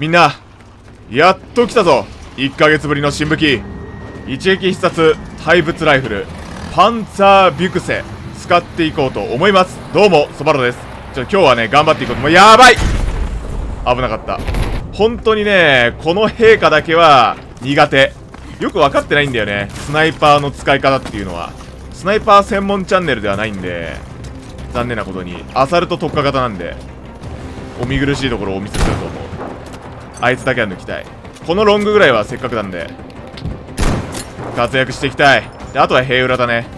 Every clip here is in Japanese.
みんなやっと来たぞ。1ヶ月ぶりの新武器、一撃必殺対物ライフルパンツァービュクセ使っていこうと思います。どうもそばろです。今日はね頑張っていこうと。もうやばい、危なかった。本当にねこの陛下だけは苦手。よく分かってないんだよね、スナイパーの使い方っていうのは。スナイパー専門チャンネルではないんで、残念なことにアサルト特化型なんでお見苦しいところをお見せすると思う。あいつだけは抜きたい。このロングぐらいはせっかくなんで活躍していきたい。であとは平裏だね。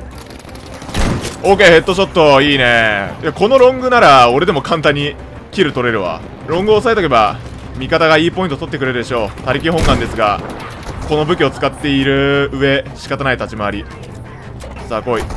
OK ヘッドショットいいね。いやこのロングなら俺でも簡単にキル取れるわ。ロングを押さえとけば味方がいいポイント取ってくれるでしょう。他力本願ですがこの武器を使っている上仕方ない立ち回り。さあ来い。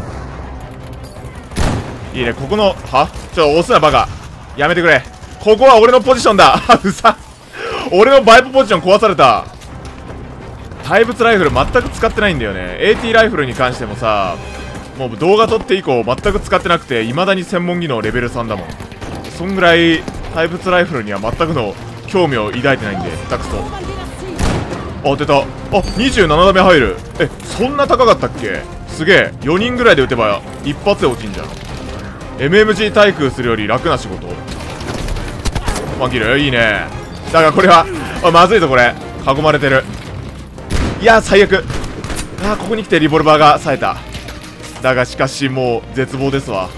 いいね。ここの押すなバカ、やめてくれ。ここは俺のポジションだ。うざ、俺のバイプポジション壊された。対物ライフル全く使ってないんだよね。 AT ライフルに関してもさ、もう動画撮って以降全く使ってなくて、未だに専門技能レベル3だもん。そんぐらい対物ライフルには全くの興味を抱いてないんで下手くそ。あ出た。あ27ダメ入る。そんな高かったっけ。すげえ。4人ぐらいで撃てば一発で落ちんじゃん。 MMG 対空するより楽な仕事。ワンキルいいね。だがこれはまずいぞ。これ囲まれてる。いや最悪。ここに来てリボルバーが冴えた。だがしかしもう絶望ですわ。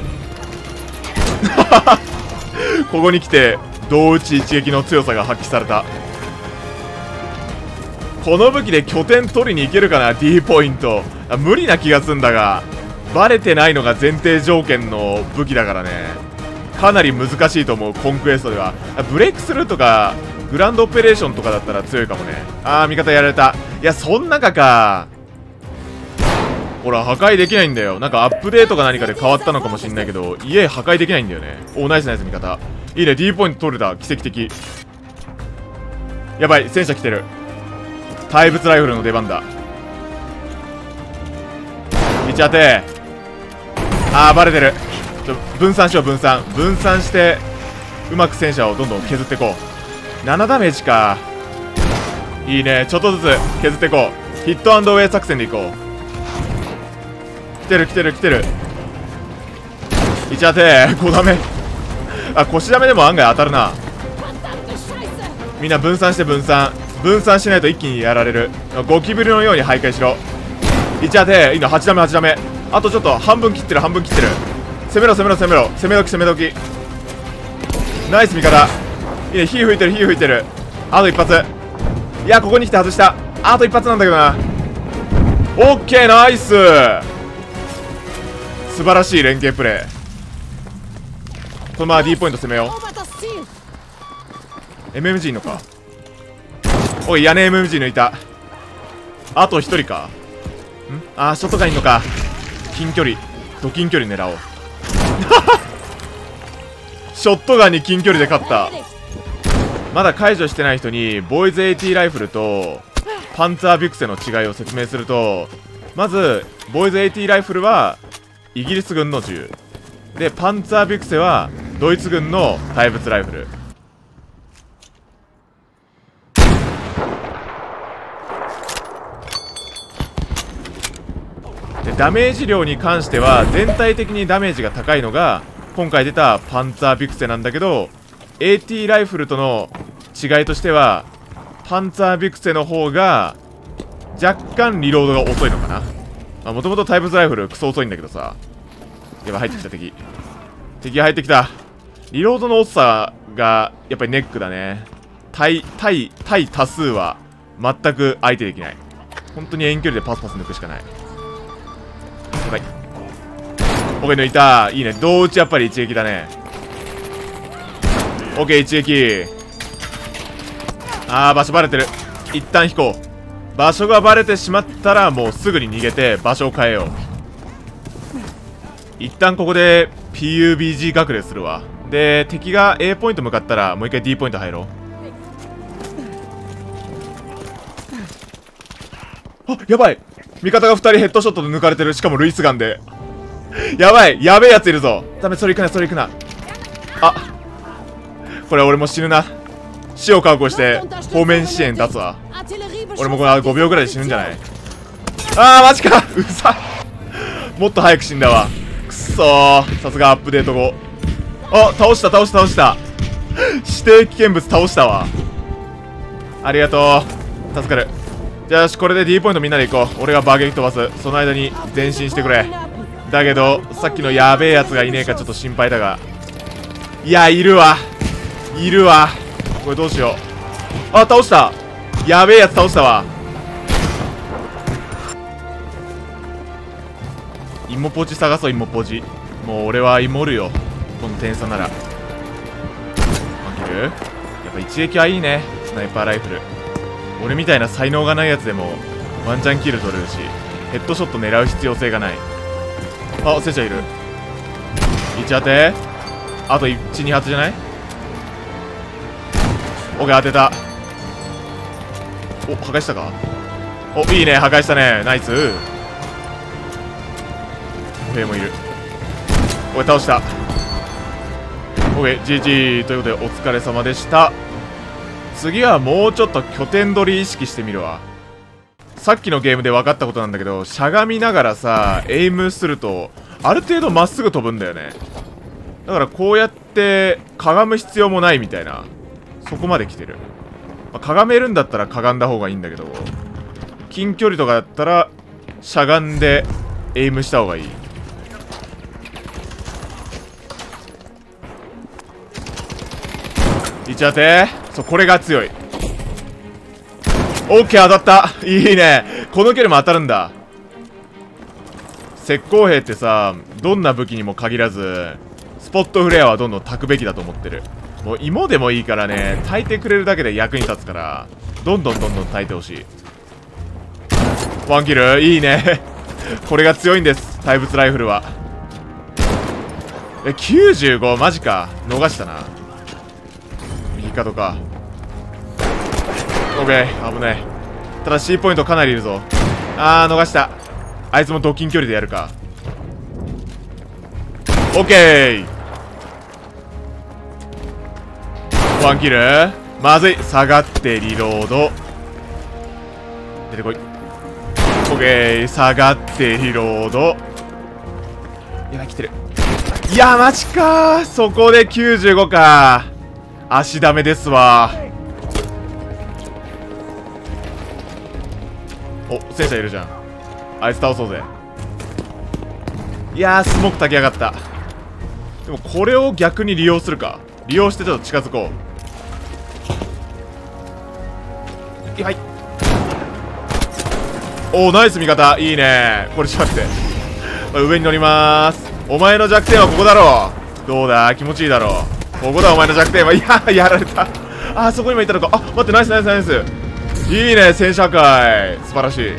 ここに来て同打ち一撃の強さが発揮された。この武器で拠点取りに行けるかな。 D ポイント無理な気がすんだが、バレてないのが前提条件の武器だからね、かなり難しいと思う。コンクエストではブレイクスルーとかグランドオペレーションとかだったら強いかもね。味方やられた。いやそん中か。ほら破壊できないんだよ。なんかアップデートか何かで変わったのかもしんないけど家破壊できないんだよね。ナイスナイス味方。いいね。 D ポイント取れた。奇跡的。やばい戦車来てる。対物ライフルの出番だ。1当て。バレてる。分散しよう。分散してうまく戦車をどんどん削っていこう。7ダメージか。いいね。ちょっとずつ削っていこう。ヒット&ウェイ作戦でいこう。来てる。1当て。5ダメ。腰ダメでも案外当たるな。みんな分散して分散しないと一気にやられる。ゴキブリのように徘徊しろ。1当て。いいの。8ダメ。あとちょっと半分切ってる。攻めろ。攻め時。ナイス味方。いいね。火吹いてる。あと一発。いやここに来て外した。あと一発なんだけどな。オッケーナイス。素晴らしい連携プレー。このまま D ポイント攻めよう。 MMG いんのか。おい屋根 MMG 抜いた。あと1人か。ショットガンいんのか。ド近距離狙おう。ショットガンに近距離で勝った。まだ解除してない人にボーイズ AT ライフルとパンツァービュクセの違いを説明すると、まずボーイズ AT ライフルはイギリス軍の銃で、パンツァービュクセはドイツ軍の対物ライフルで、ダメージ量に関しては全体的にダメージが高いのが今回出たパンツァービュクセなんだけど、 AT ライフルとの違いとしてはパンツァービュクセの方が若干リロードが遅いのかな。もともと対物ライフルクソ遅いんだけどさ。やばい、入ってきた。敵が入ってきた。リロードの遅さがやっぱりネックだね。対多数は全く相手できない。本当に遠距離でパス抜くしかない。やばい。オッケー抜いた。いいね。同打ちやっぱり一撃だね。オッケー一撃。場所バレてる。一旦引こう。場所がバレてしまったらもうすぐに逃げて場所を変えよう。一旦ここで PUBG 隠れするわ。で敵が A ポイント向かったらもう一回 D ポイント入ろう。やばい。味方が2人ヘッドショットで抜かれてる。しかもルイスガンで。やばい。やべえやついるぞ。ダメ。それ行くな。これ俺も死ぬな。 死を覚悟して方面支援出すわ。俺もこれ5秒ぐらいで死ぬんじゃない？あーマジかうざもっと早く死んだわ。くっそー、さすがアップデート後。あ、倒した指定危険物倒したわ。ありがとう、助かる。じゃあよし、これで D ポイントみんなで行こう。俺が爆撃飛ばす。その間に前進してくれ。だけどさっきのやべえやつがいねえかちょっと心配だが。いや、いるわこれどうしよう。あ、倒した。やべえやつ倒したわ。芋ポチ探そう。芋ポチ、もう俺は芋るよこの点差なら。負ける？やっぱ一撃はいいね、スナイパーライフル。俺みたいな才能がないやつでもワンチャンキル取れるし、ヘッドショット狙う必要性がない。あ、戦車いる。1当て、あと1、2発じゃない？オッケー、当てた。お、破壊したか？お、いいね、破壊したね、ナイス。歩兵もいる。おい、倒した。オッケー、GG ということでお疲れ様でした。次はもうちょっと拠点取り意識してみるわ。さっきのゲームで分かったことなんだけど、しゃがみながらさエイムするとある程度まっすぐ飛ぶんだよね。だからこうやってかがむ必要もないみたいな、そこまで来てる。かがめるんだったらかがんだ方がいいんだけど、近距離とかだったらしゃがんでエイムした方がいい。1当て、そう、これが強い。オッケー、当たった。いいね、この距離も当たるんだ。石膏兵ってさ、どんな武器にも限らずスポットフレアはどんどん焚くべきだと思ってる。もう芋でもいいからね、焚いてくれるだけで役に立つから、どんどん焚いてほしい。ワンキル、いいねこれが強いんです、対物ライフルは。95、マジか、逃したな。右角か。オッケー、危ない。ただ C ポイントかなりいるぞ。あー、逃した。あいつもド近距離でやるか。オッケー、ワンキル。まずい、下がってリロード。出てこい。オッケー、下がってリロード。やばい、来てる。いや、マジかー、そこで95か。足ダメですわ。お、戦車いるじゃん。あいつ倒そうぜ。いやー、スモーク焚きやがった。でもこれを逆に利用するか。利用してちょっと近づこう。はい。おー、ナイス味方、いいね。これちょっと待って上に乗りまーす。お前の弱点はここだろう。どうだ、気持ちいいだろう。ここだ、お前の弱点は。いやー、やられた。あー、そこにもいたのか。あ、待って、ナイスナイスナイス。いいね、戦車界、素晴らしい。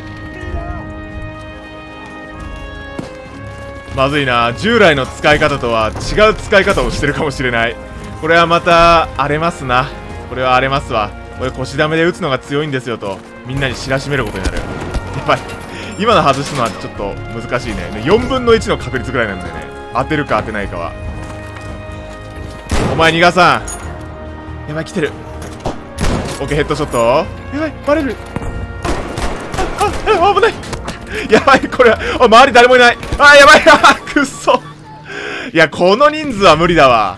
まずいな、従来の使い方とは違う使い方をしてるかもしれない。これはまた荒れますな。これは荒れますわ。これ腰ダメで打つのが強いんですよとみんなに知らしめることになる。やっぱり今の外すのはちょっと難しいね。4分の1の確率ぐらいなんだよね、当てるか当てないかは。お前逃がさん。やばい、来てる。オッケー、ヘッドショット。やばい、バレる。あ、危ない。やばい、これは周り誰もいない。あ、やばい。くっそ。いや、この人数は無理だわ。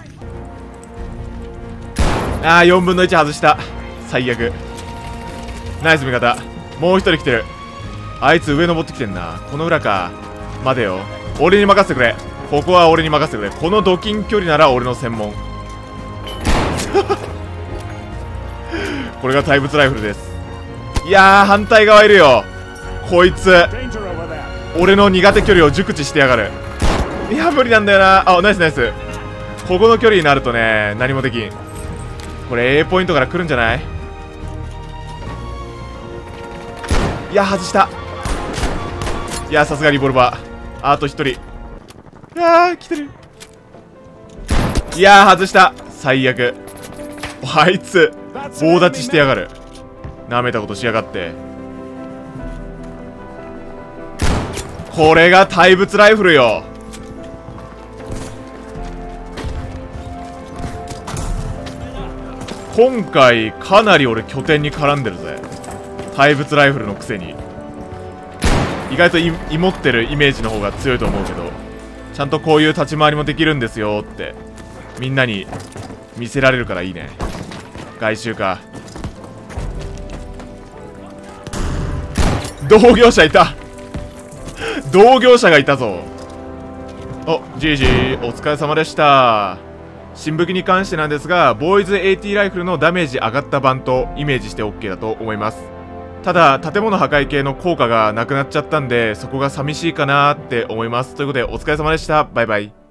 あー、4分の1外した。最悪。ナイス味方。もう一人来てる。あいつ上登ってきてんな。この裏か。待てよ、俺に任せてくれ。ここは俺に任せてくれ。このドキン距離なら俺の専門これが対物ライフルです。いやー、反対側いるよこいつ。俺の苦手距離を熟知してやがる。いや、無理なんだよな。あ、ナイスナイス。ここの距離になるとね、何もできん。これ A ポイントから来るんじゃない？いや、外した。いや、さすがリボルバー。あと1人。いやー、来てる。いやー、外した。最悪。あいつ棒立ちしてやがる。なめたことしやがって。これが対物ライフルよ。 今回かなり俺拠点に絡んでるぜ。怪物ライフルのくせに。意外とイモってるイメージの方が強いと思うけど、ちゃんとこういう立ち回りもできるんですよってみんなに見せられるからいいね。外周か。同業者いた同業者がいたぞ。お、じいじお疲れ様でした。新武器に関してなんですが、ボーイズ AT ライフルのダメージ上がった版とイメージして OK だと思います。ただ建物破壊系の効果がなくなっちゃったんで、そこが寂しいかなーって思います。ということでお疲れ様でした。バイバイ。